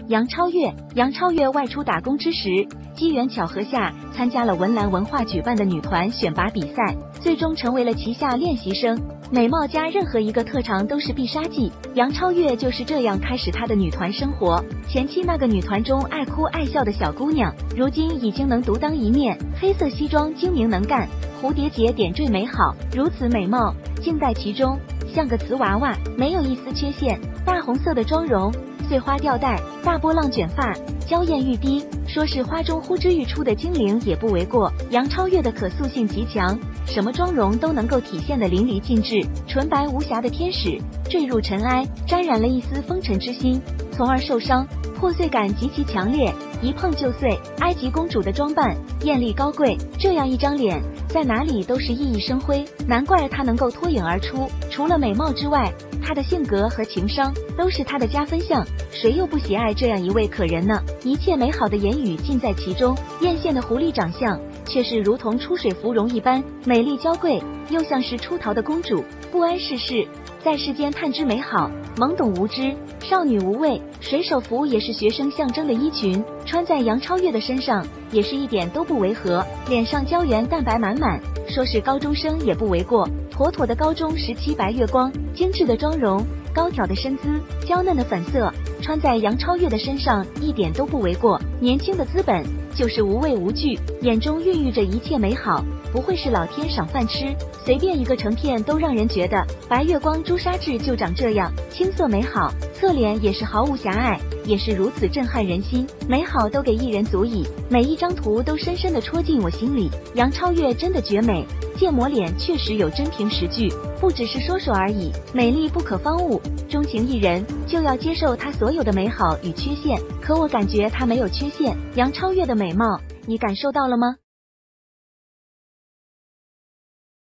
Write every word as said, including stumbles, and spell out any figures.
杨超越，杨超越外出打工之时，机缘巧合下参加了文澜文化举办的女团选拔比赛，最终成为了旗下练习生。美貌加任何一个特长都是必杀技，杨超越就是这样开始她的女团生活。前期那个女团中爱哭爱笑的小姑娘，如今已经能独当一面，黑色西装精明能干，蝴蝶结点缀美好，如此美貌尽在其中，像个瓷娃娃，没有一丝缺陷。大红色的妆容，碎花吊带，大波浪卷发，娇艳欲滴，说是花中呼之欲出的精灵也不为过。杨超越的可塑性极强，什么妆容都能够体现得淋漓尽致，纯白无瑕的天使坠入尘埃，沾染了一丝风尘之心，从而受伤，破碎感极其强烈，一碰就碎。埃及公主的装扮艳丽高贵，这样一张脸在哪里都是熠熠生辉，难怪她能够脱颖而出。除了美貌之外，她的性格和情商都是她的加分项，谁又不喜爱这样一位可人呢？一切美好的言语尽在其中，艳羡的狐狸长相却是如同出水芙蓉一般，美丽娇贵，又像是出逃的公主，不谙世事，在世间探知美好，懵懂无知，少女无畏。水手服也是学生象征的衣裙，穿在杨超越的身上也是一点都不违和，脸上胶原蛋白满满，说是高中生也不为过，妥妥的高中时期白月光。精致的妆容，高挑的身姿，娇嫩的粉色，穿在杨超越的身上一点都不为过。年轻的资本就是无畏无惧，眼中孕育着一切美好，不会是老天赏饭吃，随便一个成片都让人觉得白月光朱砂痣就长这样，青涩美好，侧脸也是毫无狭隘，也是如此震撼人心，美好都给一人足矣，每一张图都深深地戳进我心里。杨超越真的绝美，建模脸确实有真凭实据，不只是说说而已，美丽不可方物，钟情一人就要接受她所有的美好与缺陷，可我感觉她没有缺陷。杨超越的美貌，你感受到了吗？